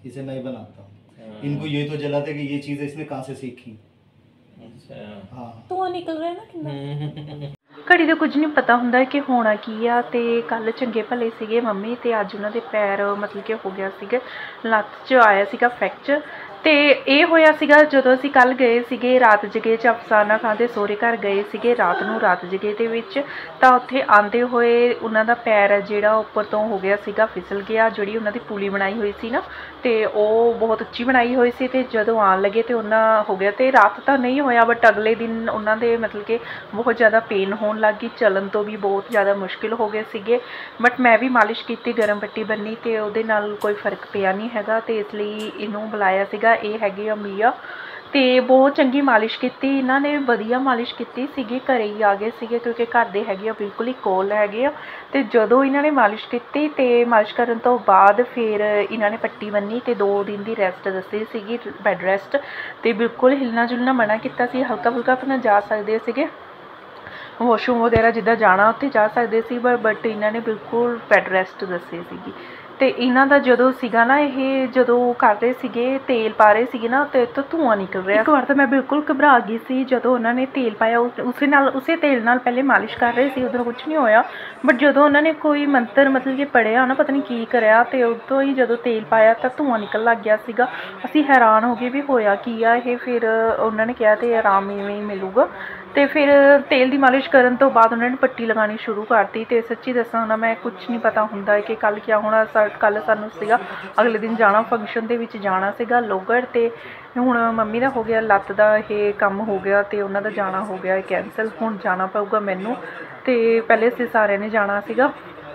इसे मैं ही बनाता हूँ। इनको ये तो जलाते कि ये चीज़ इसने कहाँ से सीखी। अच्छा हाँ ਧੂੰਆਂ ਨਿਕਲ ਰਿਹਾ ਨਾ ਕਿੰਨਾ। ਘੜੀ ਦਾ ਕੁਝ ਨਹੀਂ ਪਤਾ ਹੁੰਦਾ ਕਿ ਹੋਣਾ ਕੀ ਆ। ਤੇ ਕੱਲ ਚੰਗੇ ਭਲੇ ਸੀਗੇ ਮੰਮੀ, ਤੇ ਅੱਜ ਉਹਨਾਂ ਦੇ ਪੈਰ ਮਤਲਬ ਕਿ ਹੋ ਗਿਆ ਸੀਗਾ, ਲੱਤ 'ਚ ਆਇਆ ਸੀਗਾ ਫ੍ਰੈਕਚਰ। ਤੇ ਇਹ ਹੋਇਆ ਸੀਗਾ ਜਦੋਂ ਅਸੀਂ ਕੱਲ ਗਏ ਸੀਗੇ ਰਾਤ ਜਗੇ 'ਚ ਅਫਸਾਨਾ ਖਾਂ ਦੇ ਸਹੁਰੇ ਘਰ ਗਏ ਸੀਗੇ ਰਾਤ ਨੂੰ, ਰਾਤ ਜਗੇ ਦੇ ਵਿੱਚ। ਤਾਂ ਉੱਥੇ ਆਉਂਦੇ ਹੋਏ ਉਹਨਾਂ ਦਾ ਪੈਰ ਜਿਹੜਾ ਉੱਪਰ ਤੋਂ ਹੋ ਗਿਆ ਸੀਗਾ, ਫਿਸਲ ਗਿਆ। ਜਿਹੜੀ ਉਹਨਾਂ ਦੀ ਪੁਲੀ ਬਣਾਈ ਹੋਈ ਸੀ ਨਾ, ਤੇ ਉਹ ਬਹੁਤ ਉੱਚੀ ਬਣਾਈ ਹੋਈ ਸੀ, ਤੇ ਜਦੋਂ ਆਉਣ ਲੱਗੇ ਤੇ ਉਹਨਾਂ ਹੋ ਗਿਆ। ਤੇ ਰਾਤ ਤਾਂ ਨਹੀਂ ਹੋਇਆ, ਬਟ ਅਗਲੇ ਦਿਨ ਉਹਨਾਂ ਦੇ ਮਤਲਬ ਕਿ ਬਹੁਤ ਜ਼ਿਆਦਾ ਪੇਨ ਹੋਣ ਲੱਗ ਗਈ, ਚੱਲਣ ਤੋਂ ਵੀ ਬਹੁਤ ਜ਼ਿਆਦਾ ਮੁਸ਼ਕਿਲ ਹੋ ਗਏ ਸੀਗੇ। ਬਟ ਮੈਂ ਵੀ ਮਾਲਿਸ਼ ਕੀਤੀ, ਗਰਮ ਪੱਟੀ ਬੰਨੀ, ਤੇ ਉਹਦੇ ਨਾਲ ਕੋਈ ਫਰਕ ਪਿਆ ਨਹੀਂ ਹੈਗਾ। ਤੇ ਇਸ ਲਈ ਇਹਨੂੰ ਬੁਲਾਇਆ ਸੀਗਾ। ਇਹ ਹੈਗੇ ਆ ਮੀਆ, ਤੇ ਬਹੁਤ ਚੰਗੀ ਮਾਲਿਸ਼ ਕੀਤੀ ਇਹਨਾਂ ਨੇ, ਵਧੀਆ ਮਾਲਿਸ਼ ਕੀਤੀ ਸੀਗੀ। ਘਰੇ ਹੀ ਆ ਗਏ ਸੀਗੇ ਕਿਉਂਕਿ ਘਰ ਦੇ ਹੈਗੇ ਆ ਬਿਲਕੁਲ ਹੀ ਕੋਲ ਹੈਗੇ ਆ। ਤੇ ਜਦੋਂ ਇਹਨਾਂ ਨੇ ਮਾਲਿਸ਼ ਕੀਤੀ ਤੇ ਮਾਲਿਸ਼ ਕਰਨ ਤੋਂ ਬਾਅਦ ਫਿਰ ਇਹਨਾਂ ਨੇ ਪੱਟੀ ਬੰਨੀ ਤੇ 2 ਦਿਨ ਦੀ ਰੈਸਟ ਦੱਸੀ ਸੀਗੀ, ਬੈੱਡ ਰੈਸਟ। ਤੇ ਬਿਲਕੁਲ ਹਿਲਣਾ ਜੁਲਣਾ ਮਨਾ ਕੀਤਾ ਸੀ, ਹਲਕਾ ਫੁਲਕਾ ਆਪਣਾ ਜਾ ਸਕਦੇ ਸੀਗੇ, ਵਾਸ਼ਰੂਮ ਵਗੈਰਾ ਜਿੱਦਾਂ ਜਾਣਾ ਉੱਥੇ ਜਾ ਸਕਦੇ ਸੀ, ਬਟ ਇਹਨਾਂ ਨੇ ਬਿਲਕੁਲ ਬੈੱਡ ਰੈਸਟ ਦੱਸੀ ਸੀਗੀ। ਤੇ ਇਹਨਾਂ ਦਾ ਜਦੋਂ ਸੀਗਾ ਨਾ, ਇਹ ਜਦੋਂ ਕਰ ਰਹੇ ਸੀਗੇ ਤੇਲ ਪਾ ਰਹੇ ਸੀਗੇ ਨਾ, ਤੇ ਇੱਥੋਂ ਧੂੰਆਂ ਨਿਕਲ ਰਿਹਾ। ਇੱਕ ਵਾਰ ਤਾਂ ਮੈਂ ਬਿਲਕੁਲ ਘਬਰਾ ਗਈ ਸੀ ਜਦੋਂ ਉਹਨਾਂ ਨੇ ਤੇਲ ਪਾਇਆ, ਉਸੇ ਤੇਲ ਨਾਲ ਪਹਿਲੇ ਮਾਲਿਸ਼ ਕਰ ਰਹੇ ਸੀ, ਉਦੋਂ ਕੁਝ ਨਹੀਂ ਹੋਇਆ। ਬਟ ਜਦੋਂ ਉਹਨਾਂ ਨੇ ਕੋਈ ਮੰਤਰ ਮਤਲਬ ਕਿ ਪੜ੍ਹਿਆ ਨਾ, ਪਤਾ ਨਹੀਂ ਕੀ ਕਰਿਆ, ਤੇ ਉਦੋਂ ਹੀ ਜਦੋਂ ਤੇਲ ਪਾਇਆ ਤਾਂ ਧੂੰਆਂ ਨਿਕਲ ਲੱਗ ਗਿਆ ਸੀਗਾ। ਅਸੀਂ ਹੈਰਾਨ ਹੋ ਗਏ ਵੀ ਹੋਇਆ ਕੀ ਆ ਇਹ। ਫਿਰ ਉਹਨਾਂ ਨੇ ਕਿਹਾ ਤੇ ਆਰਾਮ ਇਵੇਂ ਹੀ ਮਿਲੂਗਾ। ਤੇ ਫਿਰ ਤੇਲ ਦੀ ਮਾਲਿਸ਼ ਕਰਨ ਤੋਂ ਬਾਅਦ ਉਹਨਾਂ ਨੇ ਪੱਟੀ ਲਗਾਉਣੀ ਸ਼ੁਰੂ ਕਰਤੀ। ਤੇ ਸੱਚੀ ਦੱਸਾਂ ਨਾ, ਮੈਂ ਕੁਝ ਨਹੀਂ ਪਤਾ ਹੁੰਦਾ ਕਿ ਕੱਲ੍ਹ ਕਿਆ ਹੋਣਾ। ਕੱਲ੍ਹ ਸਾਨੂੰ ਸੀਗਾ ਅਗਲੇ ਦਿਨ ਜਾਣਾ, ਫੰਕਸ਼ਨ ਦੇ ਵਿੱਚ ਜਾਣਾ ਸੀਗਾ ਲੋਹਗੜ੍ਹ। ਤੇ ਹੁਣ ਮੰਮੀ ਦਾ ਹੋ ਗਿਆ ਲੱਤ ਦਾ ਇਹ ਕੰਮ ਹੋ ਗਿਆ, ਤੇ ਉਹਨਾਂ ਦਾ ਜਾਣਾ ਹੋ ਗਿਆ ਕੈਂਸਲ। ਹੁਣ ਜਾਣਾ ਪਊਗਾ ਮੈਨੂੰ, ਤੇ ਪਹਿਲੇ ਅਸੀਂ ਸਾਰਿਆਂ ਨੇ ਜਾਣਾ ਸੀਗਾ,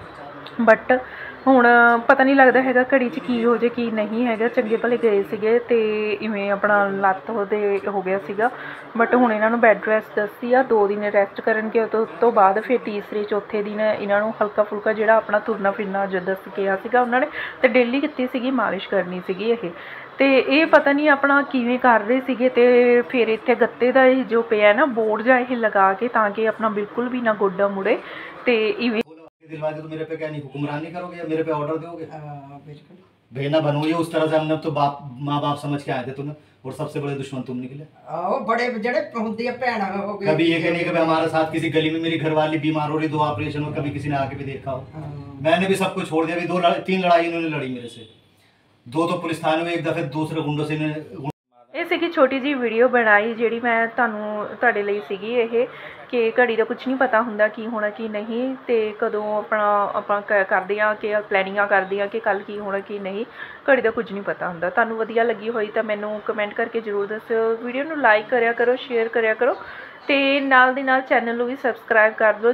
ਬਟ ਹੁਣ ਪਤਾ ਨਹੀਂ ਲੱਗਦਾ ਹੈਗਾ ਘੜੀ 'ਚ ਕੀ ਹੋ ਜੇ ਕੀ ਨਹੀਂ ਹੈਗਾ। ਚੰਗੇ ਭਲੇ ਗਏ ਸੀਗੇ ਤੇ ਇਵੇਂ ਆਪਣਾ ਲੱਤ ਉਹਦੇ ਹੋ ਗਿਆ ਸੀਗਾ। ਬਟ ਹੁਣ ਇਹਨਾਂ ਨੂੰ ਬੈੱਡ ਰੈਸਟ ਦੱਸੀ ਆ, 2 ਦਿਨ ਰੈਸਟ ਕਰਨਗੇ। ਉਸ ਤੋਂ ਬਾਅਦ ਫਿਰ ਤੀਸਰੇ ਚੌਥੇ ਦਿਨ ਇਹਨਾਂ ਨੂੰ ਹਲਕਾ ਫੁਲਕਾ ਜਿਹੜਾ ਆਪਣਾ ਤੁਰਨਾ ਫਿਰਨਾ ਜਦ ਦੱਸ ਕਿਹਾ ਸੀਗਾ ਉਹਨਾਂ ਨੇ, ਤੇ ਡੇਲੀ ਕੀਤੀ ਸੀਗੀ ਮਾਲਿਸ਼ ਕਰਨੀ ਸੀਗੀ ਇਹ। ਤੇ ਇਹ ਪਤਾ ਨਹੀਂ ਆਪਣਾ ਕਿਵੇਂ ਕਰ ਰਹੇ ਸੀਗੇ। ਤੇ ਫਿਰ ਇੱਥੇ ਗੱਤੇ ਦਾ ਇਹ ਜੋ ਪਿਆ ਨਾ ਬੋਰਡ ਜਾਂ ਇਹ ਲਗਾ ਕੇ, ਤਾਂ कि अपना बिल्कुल भी ना गोड्डा मुड़े। ते इवें दिलवा दे तो मेरे पे क्या नहीं हुक्मरानी करोगे, मेरे पे ऑर्डर दोगे? भेजना बनोगे उस तरह से। हमने तो बाप माँ बाप समझ के आए थे तुम्हें, और सबसे बड़े दुश्मन तुम निकले। बड़े जड़े होंदी है भैन हो गई। कभी ये नहीं कभी हमारे साथ किसी गली में मेरी घरवाली बीमार हो रही, 2 ऑपरेशन हो, कभी किसी ने आके भी देखा हो। मैंने भी सब कुछ छोड़ दिया। अभी 3 लड़ाई इन्होंने लड़ी मेरे से, 2 तो पुलिस थाने में, 1 दफे दूसरे गुंडों से ਇਹ ਸੀਗੀ ਛੋਟੀ ਜਿਹੀ ਵੀਡੀਓ ਬਣਾਈ ਜਿਹੜੀ ਮੈਂ ਤੁਹਾਡੇ ਲਈ ਸੀਗੀ ਇਹ, ਕਿ ਘੜੀ ਦਾ ਕੁਝ ਨਹੀਂ ਪਤਾ ਹੁੰਦਾ ਕੀ ਹੋਣਾ ਕੀ ਨਹੀਂ, ਤੇ ਕਦੋਂ ਆਪਾਂ ਕਰਦੇ ਹਾਂ ਕਿ ਪਲੈਨਿੰਗਾਂ ਕਰਦੇ ਹਾਂ ਕਿ ਕੱਲ੍ਹ ਕੀ ਹੋਣਾ ਕੀ ਨਹੀਂ। ਘੜੀ ਦਾ ਕੁਝ ਨਹੀਂ ਪਤਾ ਹੁੰਦਾ। ਤੁਹਾਨੂੰ ਵਧੀਆ ਲੱਗੀ ਹੋਈ ਤਾਂ ਮੈਨੂੰ ਕਮੈਂਟ ਕਰਕੇ ਜ਼ਰੂਰ ਦੱਸਿਓ। ਵੀਡੀਓ ਨੂੰ ਲਾਈਕ ਕਰਿਆ ਕਰੋ, ਸ਼ੇਅਰ ਕਰਿਆ ਕਰੋ, ਤੇ ਨਾਲ ਦੀ ਨਾਲ ਚੈਨਲ ਨੂੰ ਵੀ ਸਬਸਕ੍ਰਾਈਬ ਕਰ ਦਿਓ।